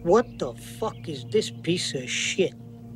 What the fuck is this piece of shit?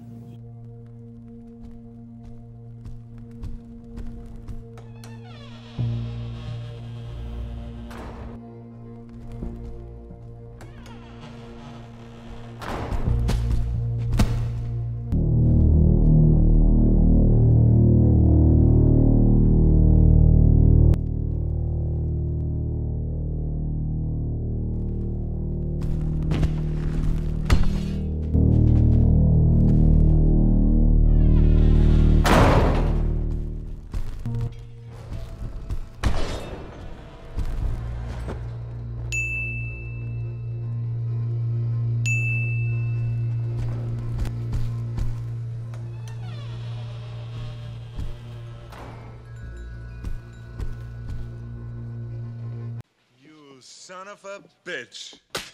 You son of a bitch.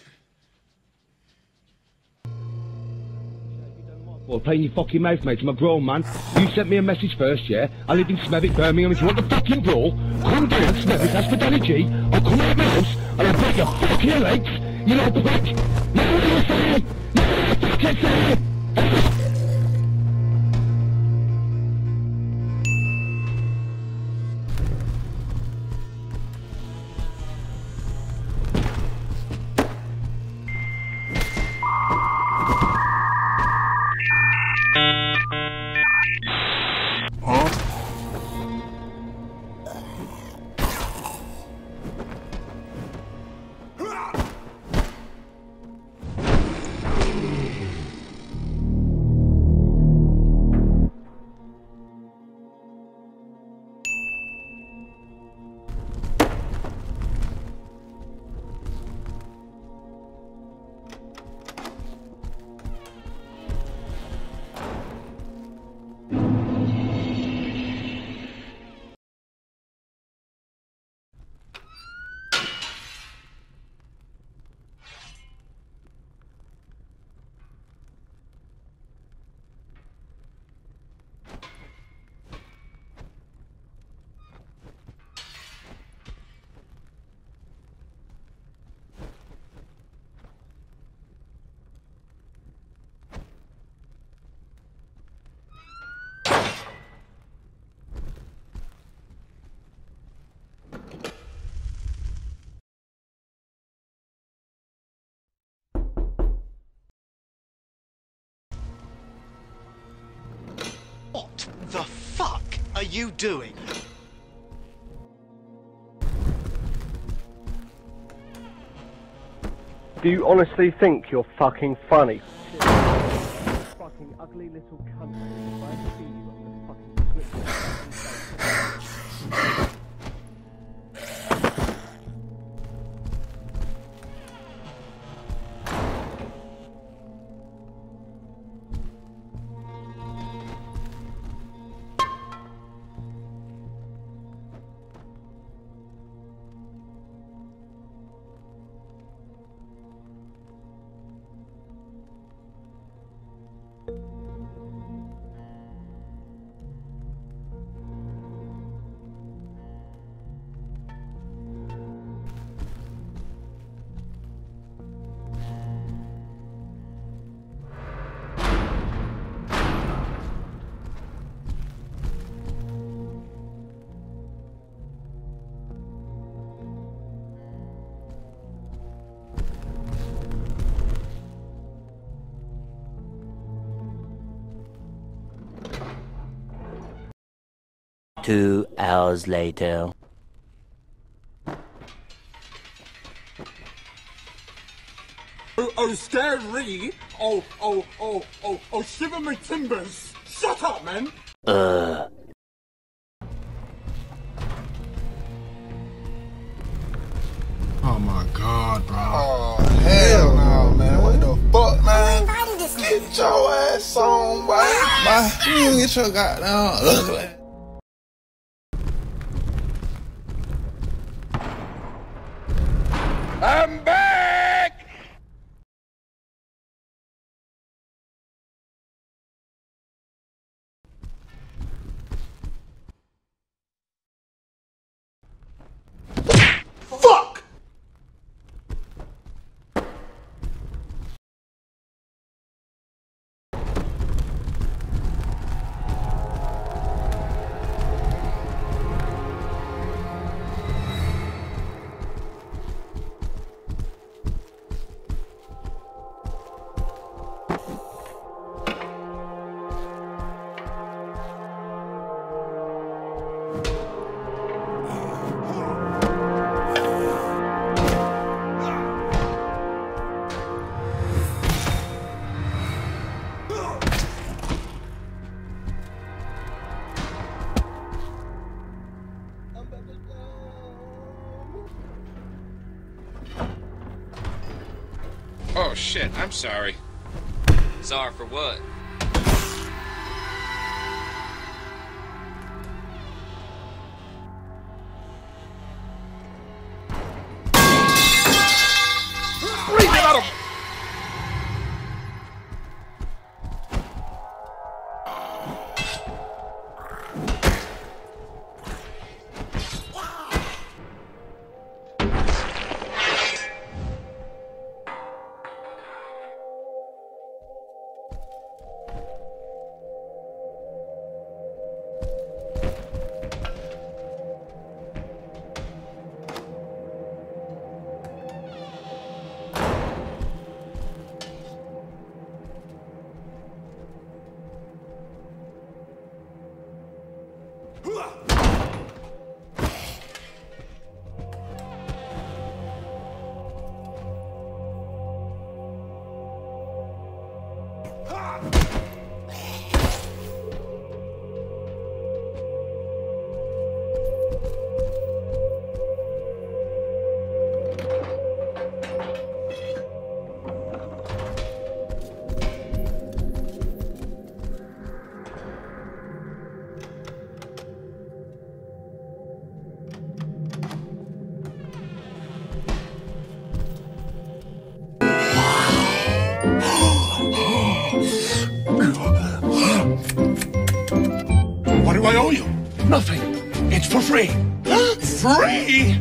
Well, playing your fucking mouth, mate. I'm a grown man. You sent me a message first, yeah? I live in Smethwick, Birmingham. If you want the fucking brawl, come down to Smethwick. That's for Danny G. I'll come out of my house and I'll break your fucking legs. You know, prick. You know what I'm saying? You know what I'm fucking saying? What the fuck are you doing? Do you honestly think you're fucking funny? Fucking ugly little cunt. If I see you, I'm gonna fucking slip your fucking face. Two hours later. Oh, scary! Oh, shiver my timbers! Shut up, man! Ugh. Oh my god, bro. Oh, hell no, man. What the fuck, man? Get your ass on, boy. You get your goddamn ugly. I'm back! Oh shit, I'm sorry. Sorry for what? What do I owe you? Nothing. It's for free. Free?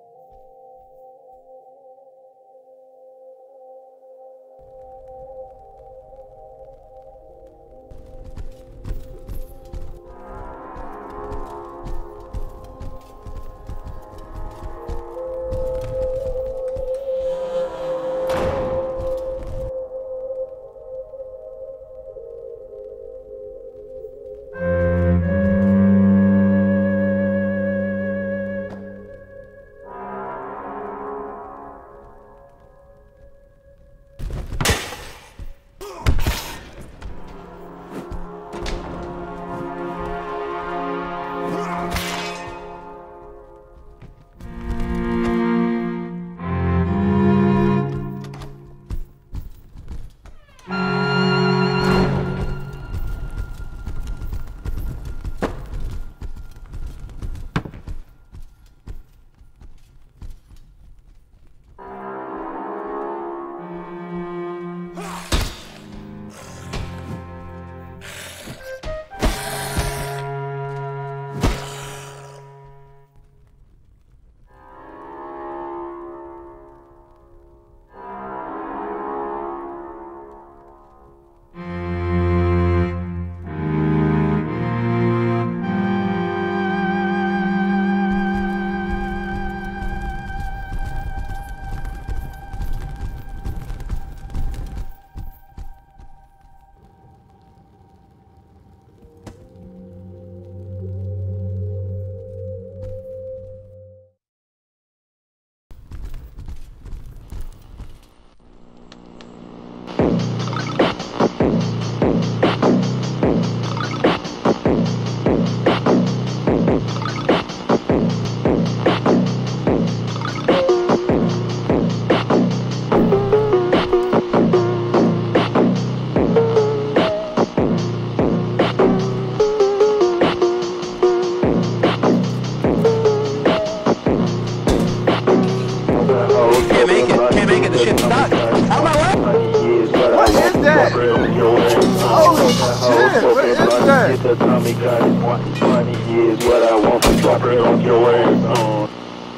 The Tommy got it, money is what I want to drop it on your ass on.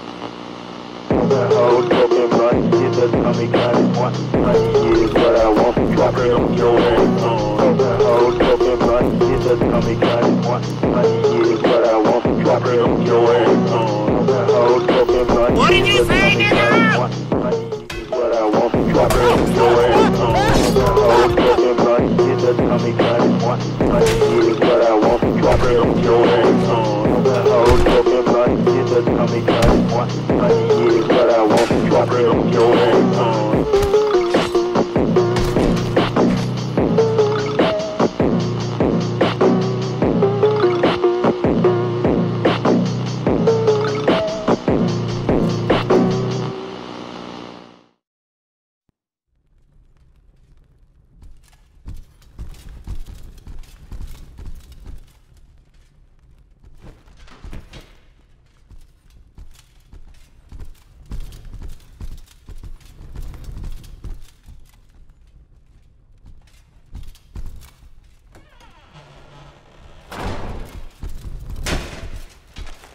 The whole talking money, get the Tommy got it, money is what I want to drop it on your ass on. The whole talking money, get the Tommy got it, money is what I want to drop it on your ass on. The whole talking money, what did you say, nigga? Money is what I want to drop it on your ass on. The whole talking money, get the Tommy got it, money is what I want to drop it on your ass on. The whole talking money, get the Tommy got it, money is what I want to drop it on your ass on.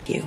You.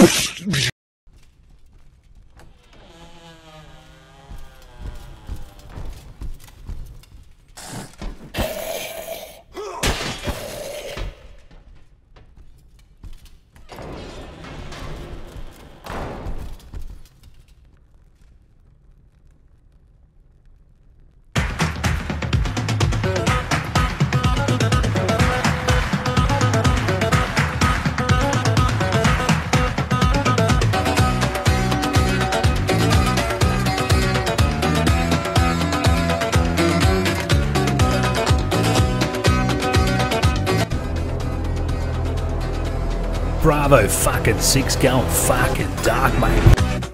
Bravo fucking 6 going fucking dark, mate.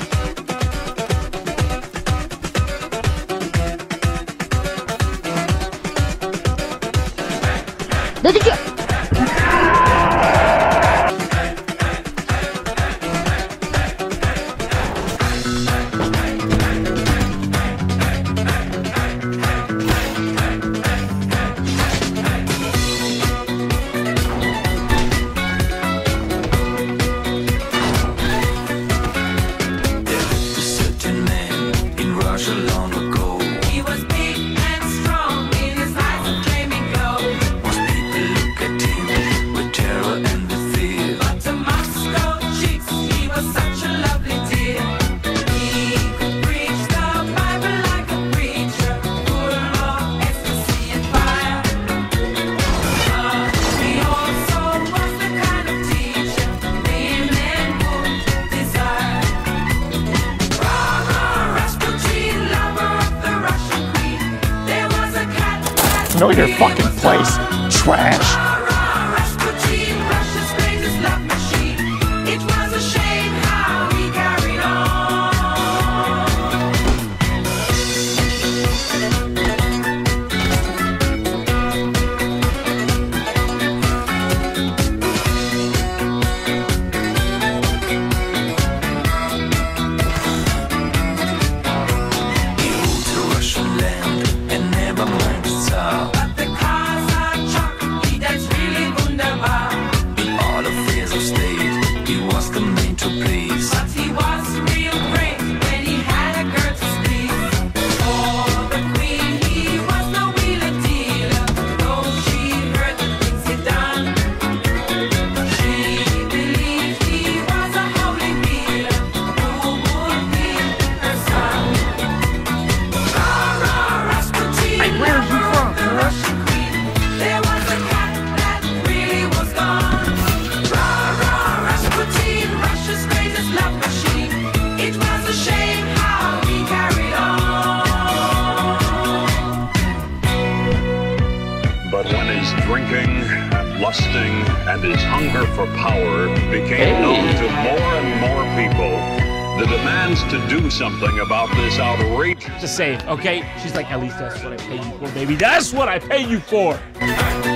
Know your fucking place, trash. Drinking, lusting, and his hunger for power became known to more and more people, the demands to do something about this outrageous... Just say it, okay? She's like, at least that's what I pay you for, baby. That's what I pay you for!